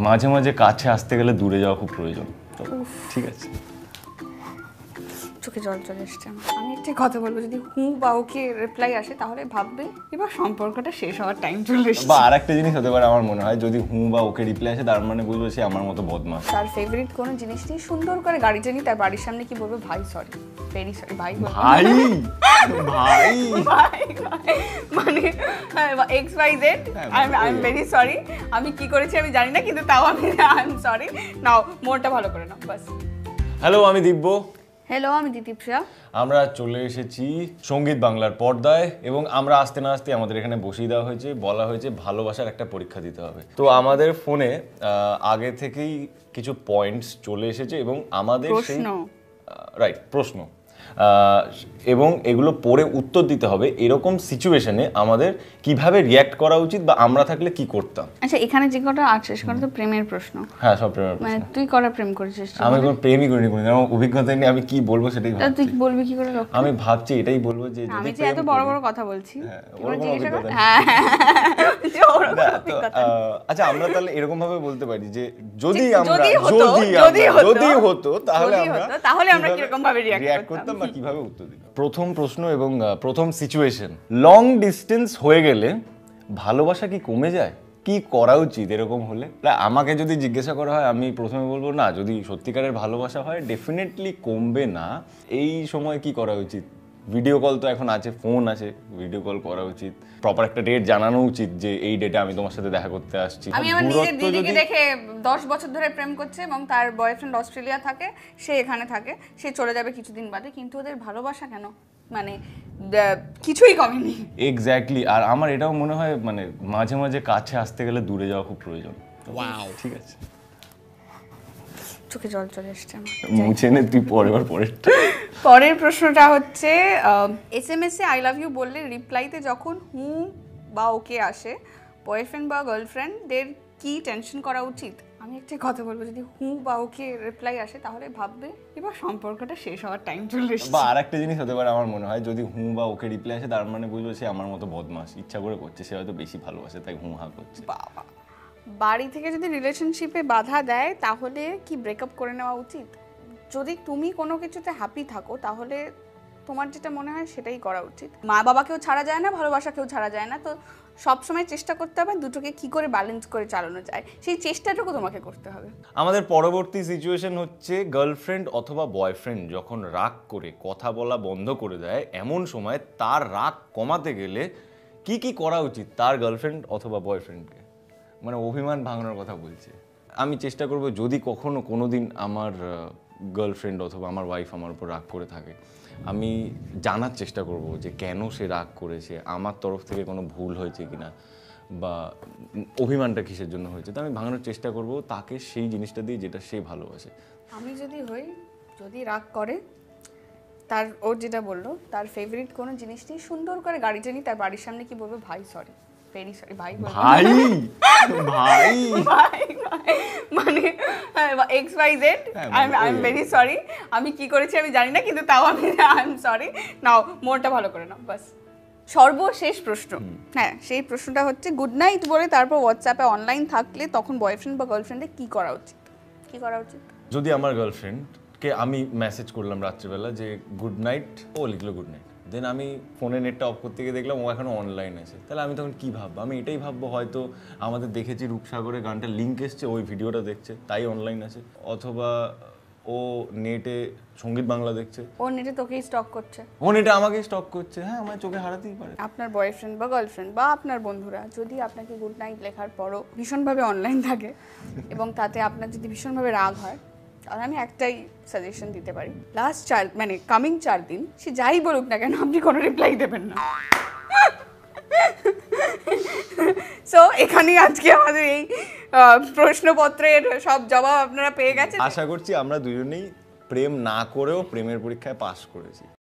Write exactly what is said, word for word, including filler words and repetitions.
মাঝে মাঝে কাছে আসতে গেলে দূরে যাওয়া খুব প্রয়োজন। ঠিক আছে, চোখে জল চলে এসছে। আমি একটা কথা বলবো, যদি হু বা ওকে রিপ্লাই আসে তাহলে ভাববে এবার সম্পর্কটা শেষ হওয়ার টাইম চলে এসেছে। বা আরেকটা জিনিস হতে পারে আমার মনে হয়, যদি হু বা ওকে রিপ্লাই আসে তার মানে বুঝবে সে আমার মতো বদমাশ। তার ফেভারিট কোনো জিনিস নিয়ে সুন্দর করে গাড়িটা নিয়ে তার বাড়ির সামনে কি বলবে, ভাই সরি, ভেরি সরি, ভাই ভাই ভাই ভাই মানে X Y Z, I am very sorry, আমি কি করেছি আমি জানি না, কিন্তু তাও আমি আই এম সরি, নাও মনটা ভালো করে নাও বাস। হ্যালো, আমি দিব্য। হ্যালো, আমি দিতিপ্রিয়া। আমরা চলে এসেছি সঙ্গীত বাংলার পর্দায় এবং আমরা আসতে না আসতে আমাদের এখানে বসিয়ে দেওয়া হয়েছে, বলা হয়েছে ভালোবাসার একটা পরীক্ষা দিতে হবে। তো আমাদের ফোনে আগে থেকেই কিছু পয়েন্টস চলে এসেছে এবং আমাদের সেই রাইট প্রশ্ন এবং এগুলো পড়ে উত্তর দিতে হবে। এরকম সিচুয়েশনে আমাদের কিভাবে রিয়্যাক্ট করা উচিত বা আমরা থাকলে কি করতাম। আচ্ছা, এখানে যে কটা আছে সেটা তো প্রেমের প্রশ্ন। হ্যাঁ, সব প্রেমের প্রশ্ন। মানে তুই করা প্রেম করেছিস? আমি কোনো প্রেমই করিনি, কোনো আমার অভিজ্ঞতা নেই, আমি কি বলবো সেটাই ভাবছি। তুই বলবি কি করে? আমি ভাবছি এটাই বলবো যে আমি যে এত বড় বড় কথা বলছি, আচ্ছা আমরা তাহলে এরকম ভাবে বলতে পারি যে যদি আমরা যদি যদি হতো তাহলে আমরা তাহলে আমরা কিরকম ভাবে রিঅ্যাক্ট করতাম বা কিভাবে উত্তর দিতাম। প্রথম প্রশ্ন এবং প্রথম সিচুয়েশন, লং ডিস্টেন্স হয়ে গেলে ভালোবাসা কি কমে যায়? কি করা উচিত এরকম হলে? আমাকে যদি জিজ্ঞাসা করা হয় আমি প্রথমে বলবো না, যদি সত্যিকারের ভালোবাসা হয় ডেফিনেটলি কমবে না। এই সময় কি করা উচিত? ভিডিও কল তো এখন আছে, ফোন আছে, ভিডিও কল করা উচিত, প্রপার একটা ডেট জানানো উচিত যে এই ডেটে আমি তোমার সাথে দেখা করতে আসছি। আমি আমার নিজের দিদিকে দেখে দশ বছর ধরে প্রেম করছে এবং তার বয়ফ্রেন্ড অস্ট্রেলিয়া থাকে, সে এখানে থাকে, সে চলে যাবে কিছুদিন বাদে, কিন্তু ওদের ভালোবাসা কেন মানে কিছুই কমেনি। এক্স্যাক্টলি। আর আমার এটাও মনে হয় মানে মাঝে মাঝে কাছে আসতে গেলে দূরে যাওয়া খুব প্রয়োজন। ওয়াও, ঠিক আছে, চোখে জল চলে এসছে। মুছে নে তুই পরের পরের পরের প্রশ্নটা হচ্ছে, এস এম এস এ আই লাভ ইউ বললে রিপ্লাইতে যখন হু বা ওকে আসে, বয়ফ্রেন্ড বা গার্লফ্রেন্ডদের কি টেনশন করা উচিত? আমি একটা কথা বলবো, যদি হু বা ওকে রিপ্লাই আসে তাহলে ভাববে এবার সম্পর্কটা শেষ হওয়ার টাইম চলে এসেছে। বা আরেকটা জিনিস হতে পারে আমার মনে হয়, যদি হু বা ওকে রিপ্লাই আসে তার মানে বুঝবে সে আমার মতো বদমাশ, ইচ্ছা করে করছে, সে হয়তো বেশি ভালোবাসে তাই হু হা করছে। বাবা, বাড়ি থেকে যদি রিলেশনশিপে বাধা দেয় তাহলে কি ব্রেকআপ করে নেওয়া উচিত? যদি তুমি কোনো কিছুতে হ্যাপি থাকো তাহলে তোমার যেটা মনে হয় সেটাই করা উচিত। মা বাবাকেও ছাড়া যায় না, ভালোবাসাকেও ছাড়া যায় না, তো সবসময় চেষ্টা করতে হবে দুটোকে কি করে ব্যালেন্স করে চালানো যায়, সেই চেষ্টাটুকু তোমাকে করতে হবে। আমাদের পরবর্তী সিচুয়েশন হচ্ছে, গার্লফ্রেন্ড অথবা বয়ফ্রেন্ড যখন রাগ করে কথা বলা বন্ধ করে দেয়, এমন সময় তার রাগ কমাতে গেলে কি কি করা উচিত তার গার্লফ্রেন্ড অথবা বয়ফ্রেন্ডকে? মানে অভিমান ভাঙানোর কথা বলছে। আমি চেষ্টা করব যদি কখনো কোনো দিন আমার গার্লফ্রেন্ড অথবা আমার ওয়াইফ আমার উপর রাগ করে থাকে, আমি জানার চেষ্টা করব যে কেন সে রাগ করেছে, আমার তরফ থেকে কোনো ভুল হয়েছে কিনা বা অভিমানটা কিসের জন্য হয়েছে। তো আমি ভাঙানোর চেষ্টা করব তাকে সেই জিনিসটা দিয়ে যেটা সে ভালোবাসে। আমি যদি হই, যদি রাগ করে, তার ওর যেটা বললো তার ফেভারিট কোনো জিনিস নিয়ে সুন্দর করে গাড়িটা নিয়ে তার বাড়ির সামনে কি বলবে, ভাই সরি, ভেরি সরি, ভাই ভাই ভাই মানে X Y Z, I am very sorry, আমি কি করেছি আমি জানি না, কিন্তু তাও আমি আই এম সরি, নাও মনটা ভালো করে নাও বাস। সর্বশেষ প্রশ্ন, হ্যাঁ সেই প্রশ্নটা হচ্ছে, গুড নাইট বলে তারপর হোয়াটসঅ্যাপে অনলাইন থাকলে তখন বয়ফ্রেন্ড বা গার্লফ্রেন্ডের কি করা উচিত? কি করা উচিত? যদি আমার গার্লফ্রেন্ডকে আমি মেসেজ করলাম রাত্রিবেলা যে গুড নাইট, ও লিখলো গুড নাইট, দেন আমি ফোনে নেটটা অফ করতে গিয়ে দেখলাম ও এখনো অনলাইন আছে, তাহলে আমি তখন কি ভাববো? আমি এটাই ভাববো হয়তো আমাদের দেখেছি রূপসাগরে গানটা লিঙ্ক এসছে, ওই ভিডিওটা দেখছে তাই অনলাইন আছে, অথবা ও নেটে সঙ্গীত বাংলা দেখছে, ও নেটে তোকেই স্টক করছে, ও নেটে আমাকেই স্টক করছে। হ্যাঁ, আমার চোখে হারাতেই পারে। আপনার বয়ফ্রেন্ড বা গার্লফ্রেন্ড বা আপনার বন্ধুরা যদি আপনাকে গুড নাইট লেখার পরও ভীষণভাবে অনলাইন থাকে এবং তাতে আপনার যদি ভীষণভাবে রাগ হয়, তাহলে আমি একটাই সাজেশন দিতে পারি, লাস্ট চার মানে কামিং চার দিন সে যাই বলুক না কেন আপনি কোনো রিপ্লাই দেবেন না। সো এখানেই আজকে আমাদের এই প্রশ্নপত্রের সব জবাব আপনারা পেয়ে গেছেন। আশা করছি আমরা দুজনেই প্রেম না করেও প্রেমের পরীক্ষায় পাস করেছি।